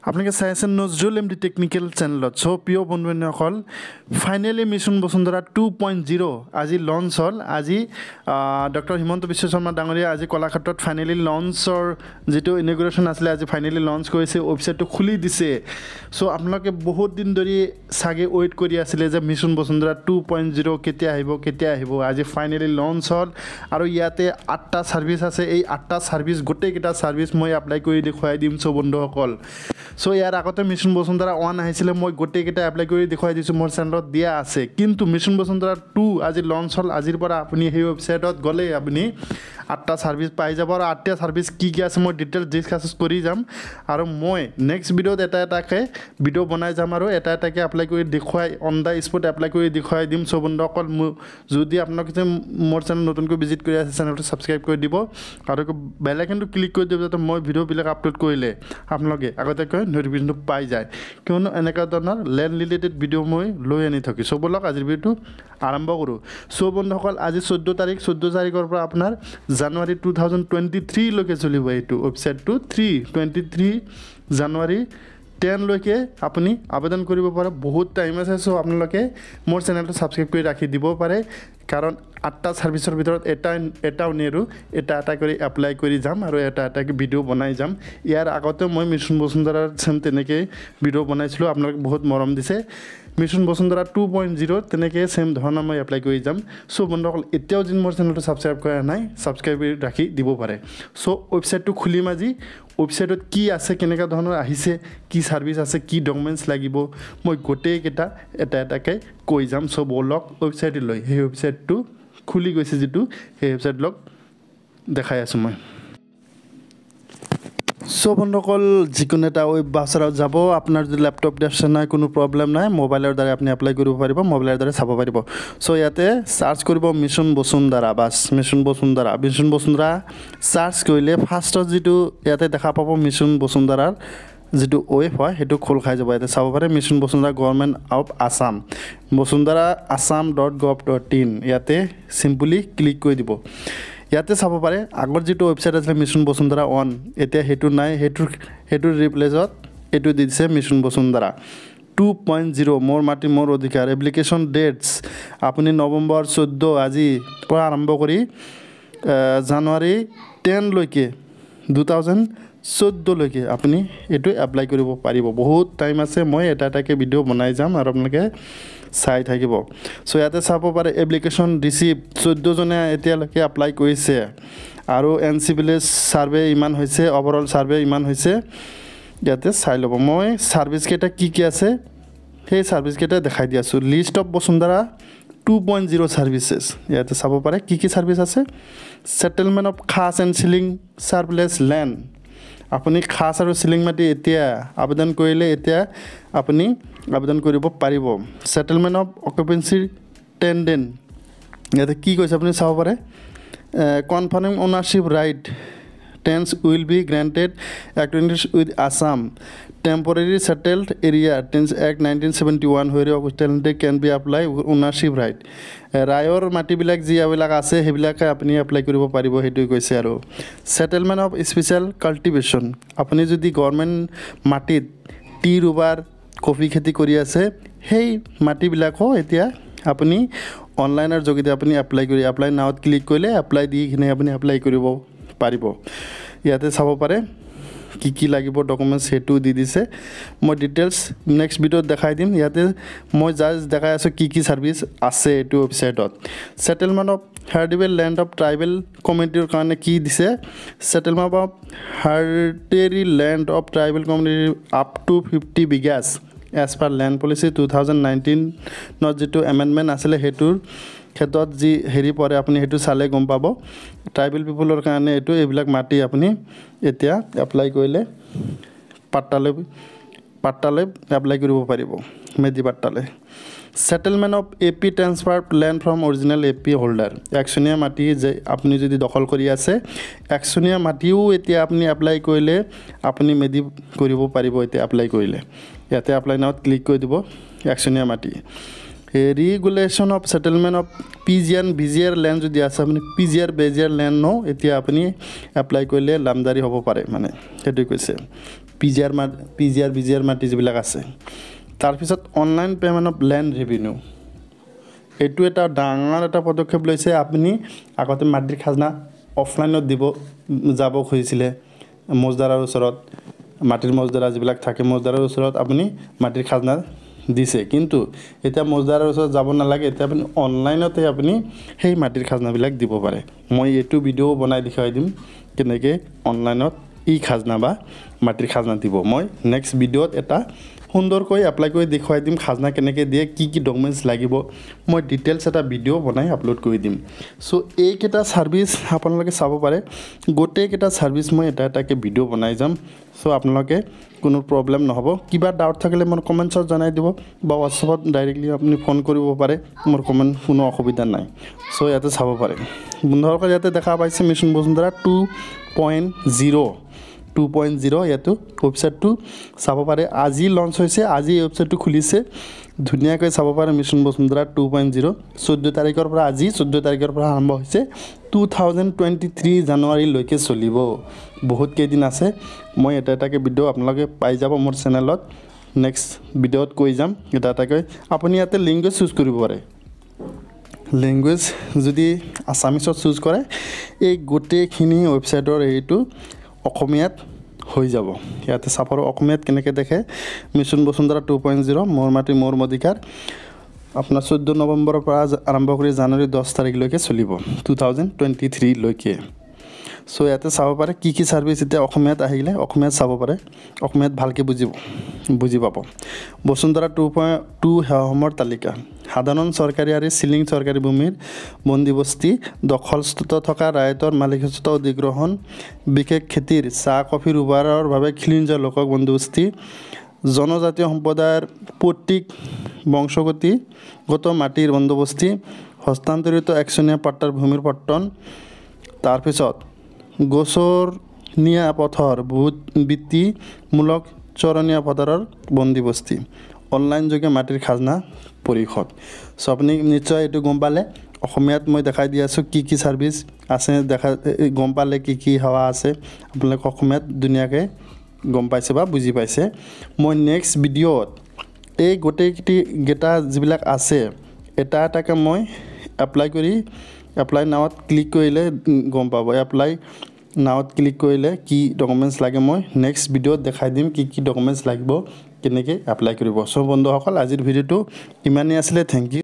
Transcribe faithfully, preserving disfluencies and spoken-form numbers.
আপোনালোকে চাই আছে নজৰুল এম ডি টেকনিকেল চেনেলত চ' প্ৰিয় বন্ধু বান্ধৱীসকল finally mission Basundhara two point zero' আজি লঞ্চ হ'ল আজি ডক্টৰ হিমন্ত বিশ্ব শৰ্মা ডাঙৰীয়া আজি কলাক্ষেত্ৰত ফাইনেলি লঞ্চৰ যিটো ইনগ্ৰেশ্যন আছিলে আজি ফাইনেলি লঞ্চ কৰিছে ৱেবছাইটটো খুলি দিছে চ' আপোনালোকে বহুত দিন ধৰি চাগে ৱেইট কৰি আছিলে যে mission Basundhara two point zero' কেতিয়া আহিব কেতিয়া আহিব আজি ফাইনেলি লঞ্চ হ'ল আৰু ইয়াতে আঠটা ছাৰ্ভিচ আছে এই আঠটা ছাৰ্ভিচ গোটেইকেইটা ছাৰ্ভিচ মই এপ্লাই কৰি দেখুৱাই দিম চ' বন্ধুসকল চ' ইয়াৰ আগতে মিছন বসুন্ধৰা ওৱান আহিছিলে মই গোটেইকেইটা এপ্লাই কৰি দেখুৱাই দিছোঁ মোৰ চেনেলত দিয়া আছে কিন্তু মিছন বসুন্ধৰা টু আজি লঞ্চ হ'ল আজিৰ পৰা আপুনি সেই ৱেবছাইটত গ'লে আপুনি আঠটা ছাৰ্ভিচ পাই যাব আৰু আঠটা ছাৰ্ভিচ কি কি আছে মই ডিটেইলছ ডিছকাছ কৰি যাম আৰু মই নেক্সট ভিডিঅ'ত এটা এটাকৈ ভিডিঅ' বনাই যাম আৰু এটা এটাকৈ এপ্লাই কৰি দেখুৱাই অন দ্য স্পট এপ্লাই কৰি দেখুৱাই দিম চ' বন্ধুসকল যদি আপোনালোকে মোৰ চেনেল নতুনকৈ ভিজিট কৰি আছে চেনেলটো ছাবস্ক্ৰাইব কৰি দিব আৰু বেল আইকনটো ক্লিক কৰি দিব যাতে মই ভিডিঅ'বিলাক আপলোড কৰিলে আপোনালোকে আগতীয়াকৈ নটিফিকেশ্যনটো পাই যায় কিয়নো এনেকুৱা ধৰণৰ লেণ্ড ৰিলেটেড ভিডিঅ' মই লৈ আনি থাকি চ' ব'লক আজিৰ ভিডিঅ'টো আৰম্ভ কৰোঁ চ' বন্ধুসকল আজি চৈধ্য তাৰিখ চৈধ্য তাৰিখৰ পৰা আপোনাৰ জানুৱাৰী টু থাউজেণ্ড টুৱেণ্টি থ্ৰীলৈকে চলিব এইটো ৱেবছাইটটো থ্ৰী টুৱেণ্টি থ্ৰী জানুৱাৰী টেনলৈকে আপুনি আবেদন কৰিব পাৰে বহুত টাইম আছে চ' আপোনালোকে মোৰ চেনেলটো ছাবস্ক্ৰাইব কৰি ৰাখি দিব পাৰে কাৰণ আঠটা ছাৰ্ভিচৰ ভিতৰত এটা এটাও নেৰোঁ এটা এটা কৰি এপ্লাই কৰি যাম আৰু এটা এটাকৈ ভিডিঅ' বনাই যাম ইয়াৰ আগতে মই মিছন বসুন্ধৰাৰ চেম তেনেকৈ ভিডিঅ' বনাইছিলোঁ আপোনালোকে বহুত মৰম দিছে mission Basundhara two point zero' তেনেকৈ চেম ধৰণৰ মই এপ্লাই কৰি যাম চ' বন্ধুসকল এতিয়াও যদি মোৰ চেনেলটো ছাবস্ক্ৰাইব কৰা নাই ছাবস্ক্ৰাইব কৰি ৰাখি দিব পাৰে চ' ৱেবছাইটটো খুলিম আজি ৱেবছাইটত কি আছে কেনেকুৱা ধৰণৰ আহিছে কি ছাৰ্ভিচ আছে কি ডকুমেণ্টছ লাগিব মই গোটেইকেইটা এটা এটাকৈ কৈ যাম চ' ব'লক ৱেবছাইটলৈ সেই ৱেবছাইটটো খুলি গৈছে যিটো সেই ৱেবছাইটক দেখাই আছোঁ মই চ' বন্ধুসকল যিকোনো এটা ৱেব ব্ৰাউচাৰত যাব আপোনাৰ যদি লেপটপ ডেস্কটপ নাই কোনো প্ৰব্লেম নাই মোবাইলৰ দ্বাৰা আপুনি এপ্লাই কৰিব পাৰিব মোবাইলৰ দ্বাৰা চাব পাৰিব চ' ইয়াতে চাৰ্চ কৰিব মিছন বসুন্ধৰা বাছ mission Basundhara mission Basundhara search কৰিলে ফাৰ্ষ্টত যিটো ইয়াতে দেখা পাব মিছন বসুন্ধৰাৰ যিটো ৱেব হয় সেইটো খোল খাই যাব ইয়াতে চাব পাৰে mission Basundhara government of Assam Basundhara Assam dot gov dot in ইয়াতে চিম্পলি ক্লিক কৰি দিব ইয়াতে চাব পাৰে আগৰ যিটো ৱেবছাইট আছিলে মিছন বসুন্ধৰা ওৱান এতিয়া সেইটো নাই সেইটোৰ সেইটোৰ ৰিপ্লেচত এইটো দি দিছে mission Basundhara two point zero' মোৰ মাটি মোৰ অধিকাৰ এপ্লিকেশ্যন ডেটছ আপুনি নৱেম্বৰ চৈধ্য আজিৰ পৰা আৰম্ভ কৰি জানুৱাৰী টেনলৈকে টু থাউজেণ্ড চৈধ্যলৈকে আপুনি এইটো এপ্লাই কৰিব পাৰিব বহুত টাইম আছে মই এটা এটাকৈ ভিডিঅ' বনাই যাম আৰু আপোনালোকে চাই থাকিব চ' ইয়াতে চাব পাৰে এপ্লিকেশ্যন ৰিচিভ চৈধ্যজনে এতিয়ালৈকে এপ্লাই কৰিছে আৰু এন চি ভিলেজ ছাৰ্ভে ইমান হৈছে অভাৰঅল ছাৰ্ভে ইমান হৈছে ইয়াতে চাই ল'ব মই ছাৰ্ভিচকেইটা কি কি আছে সেই ছাৰ্ভিচকেইটা দেখাই দি আছোঁ list of Basundhara two point zero' services ইয়াতে চাব পাৰে কি কি ছাৰ্ভিচ আছে settlement of khas and ceiling surplus land আপুনি খাছ আৰু চিলিং মাটি এতিয়া আবেদন কৰিলে এতিয়া আপুনি আবেদন কৰিব পাৰিব ছেটেলমেণ্ট অফ অকুপেঞ্চি টেণ্ডেণ্ট ইয়াতে কি কৈছে আপুনি চাব পাৰে confirming ownership right tenants will be granted activities with Assam temporary settled area tenants act nineteen seventy one হৈৰে অকুপেণ্টে can be apply ownership right ৰায়ৰ মাটিবিলাক যিবিলাক আছে সেইবিলাকে আপুনি এপ্লাই কৰিব পাৰিব সেইটোৱে কৈছে আৰু ছেটেলমেণ্ট অফ স্পেচিয়েল কাল্টিভেশ্যন আপুনি যদি গভৰ্ণমেণ্ট মাটিত টি ৰুবাৰ কফি খেতি কৰি আছে সেই মাটিবিলাকো এতিয়া আপুনি অনলাইনৰ যোগেদি আপুনি এপ্লাই কৰি এপ্লাই নাওত ক্লিক কৰিলে এপ্লাই দি কিনে আপুনি এপ্লাই কৰিব পাৰিব ইয়াতে চাব পাৰে কি কি লাগিব ডকুমেণ্টছ সেইটো দি দিছে মই ডিটেইলছ নেক্সট ভিডিঅ'ত দেখাই দিম ইয়াতে মই জাষ্ট দেখাই আছোঁ কি কি ছাৰ্ভিচ আছে এইটো ৱেবছাইটত settlement of hereditary land of tribal কমিউনিটিৰ কাৰণে কি দিছে settlement of hereditary land of tribal community up to fifty বিঘাছ as per land policy two thousand নাইনটিনত যিটো এমেণ্ডমেণ্ট আছিলে সেইটোৰ ক্ষেত্ৰত যি হেৰি পৰে আপুনি সেইটো চালে গম পাব ট্ৰাইবেল পিপলৰ কাৰণে এইটো এইবিলাক মাটি আপুনি এতিয়া এপ্লাই কৰিলে পাট্টালৈ পাট্টালৈ এপ্লাই কৰিব পাৰিব মেজি পাট্টালৈ settlement of A P transfer land from original A P holder একচনীয়া মাটি যে আপুনি যদি দখল কৰি আছে একচনীয়া মাটিও এতিয়া আপুনি এপ্লাই কৰিলে আপুনি মেদি কৰিব পাৰিব এতিয়া এপ্লাই কৰিলে ইয়াতে এপ্লাই নাওত ক্লিক কৰি দিব একচনীয়া মাটি regulation of settlement of P G N B G R land যদি আছে আপুনি P G R V G R land ন এতিয়া আপুনি এপ্লাই কৰিলে লামদাৰী হ'ব পাৰে মানে সেইটোৱে কৈছে পিজিআৰ মাটি পিজিআৰ বিজিআৰ মাটি যিবিলাক আছে তাৰপিছত online payment of land revenue এইটো এটা ডাঙৰ এটা পদক্ষেপ লৈছে আপুনি আগতে মাটিৰ খাজনা অফলাইনত দিব যাব খুজিছিলে মজদাৰৰ ওচৰত মাটিৰ মজদাৰ যিবিলাক থাকে মজদাৰৰ ওচৰত আপুনি মাটিৰ খাজনা দিছে কিন্তু এতিয়া মজদাৰৰ ওচৰত যাব নালাগে এতিয়া আপুনি অনলাইনতে আপুনি সেই মাটিৰ খাজনাবিলাক দিব পাৰে মই এইটো ভিডিঅ' বনাই দেখাই দিম কেনেকৈ অনলাইনত ই খাজনা বা মাটিৰ খাজনা দিব মই নেক্সট ভিডিঅ'ত এটা সুন্দৰকৈ এপ্লাই কৰি দেখুৱাই দিম খাজনা কেনেকৈ দিয়ে কি কি ডকুমেণ্টছ লাগিব মই ডিটেইলছ এটা ভিডিঅ' বনাই আপলোড কৰি দিম সো এইকেইটা সাৰ্ভিস আপোনালোকে চাব পাৰে গোটেইকেইটা সাৰ্ভিস মই এটা এটাকৈ ভিডিঅ' বনাই যাম সো আপোনালোকে কোনো প্ৰব্লেম নহব কিবা ডাউট থাকিলে মোৰ কমেন্টছত জনাই দিব বা হোৱাটছআপত ডাইৰেক্টলি আপুনি ফোন কৰিব পাৰে মোৰ কমেন্ট কোনো অসুবিধা নাই সো ইয়াতে চাব পাৰে বন্ধুসকল ইয়াতে দেখা পাইছে mission Basundhara two point zero' two point zero' ইয়াতো ৱেবছাইটটো চাব পাৰে আজি লঞ্চ হৈছে আজি এই ৱেবছাইটটো খুলিছে ধুনীয়াকৈ চাব পাৰে mission Basundhara two point zero' চৈধ্য তাৰিখৰ পৰা আজি চৈধ্য তাৰিখৰ পৰা আৰম্ভ হৈছে টু থাউজেণ্ড টুৱেণ্টি থ্ৰী জানুৱাৰীলৈকে চলিব বহুত কেইদিন আছে মই এটা এটাকৈ ভিডিঅ' আপোনালোকে পাই যাব মোৰ চেনেলত নেক্সট ভিডিঅ'ত কৈ যাম এটা এটাকৈ আপুনি ইয়াতে লেংগুৱেজ চুজ কৰিব পাৰে লেংগুৱেজ যদি আছামিছত চুজ কৰে এই গোটেইখিনি ৱেবছাইটৰ এইটো অসমীয়াত হৈ যাব ইয়াতে চাপৰ অসমীয়াত কেনেকৈ দেখে mission Basundhara two point zero' মোৰ মাটি মোৰ অধিকাৰ আপোনাৰ চৈধ্য নৱেম্বৰৰ পৰা আৰম্ভ কৰি জানুৱাৰী দহ তাৰিখলৈকে চলিব টু থাউজেণ্ড টুৱেণ্টি থ্ৰীলৈকে সো ইয়াতে চাব পাৰে কি কি সাৰ্ভিস এতিয়া অসমীয়াত আহিলে অসমীয়াত চাব পাৰে অসমীয়াত ভালকৈ বুজিব বুজি পাব বসুন্ধৰা টু পইণ্ট টু সেৱাসমূহৰ তালিকা সাধাৰণ চৰকাৰী আৰু চিলিং চৰকাৰী ভূমিৰ বন্দীবস্তি দখলস্থিত থকা ৰায়তৰ মালিকীস্বত্ব অধিগ্ৰহণ বিশেষ খেতিৰ চাহ কফিৰ উৰ্বৰৰ বাবে খিলঞ্জীয়া লোকক বন্দীবস্তি জনজাতীয় সম্প্ৰদায়ৰ প্ৰতীক বংশগতিগত মাটিৰ বন্দোবস্তি হস্তান্তৰিত একচনীয়া পাট্টাৰ ভূমিৰ পট্টন তাৰপিছত গোচৰ নিয়া পথৰ বহুত বৃত্তিমূলক চৰণীয়া পথাৰৰ বন্দীবস্তি অনলাইন যোগে মাটিৰ খাজনা পৰিশোধ সো আপুনি নিশ্চয় এইটো গম পালে অসমীয়াত মই দেখাই দি আছোঁ কি কি সাৰ্ভিস আছে দেখা গম পালে কি কি সেৱা আছে আপোনালোকে অসমীয়াত ধুনীয়াকৈ গম পাইছে বা বুজি পাইছে মই নেক্সট ভিডিঅ'ত এই গোটেইকেইটা যিবিলাক আছে এটা এটাকৈ মই এপ্লাই কৰি এপ্লাই নাওত ক্লিক কৰিলে গম পাব এপ্লাই নাওত ক্লিক কৰিলে কি ডকুমেণ্টছ লাগে মই নেক্সট ভিডিঅ'ত দেখাই দিম কি কি ডকুমেণ্টছ লাগিব কেনেকৈ এপ্লাই কৰিব সো বন্ধুসকল আজিৰ ভিডিঅ'টো ইমানেই আছিলে থেংক ইউ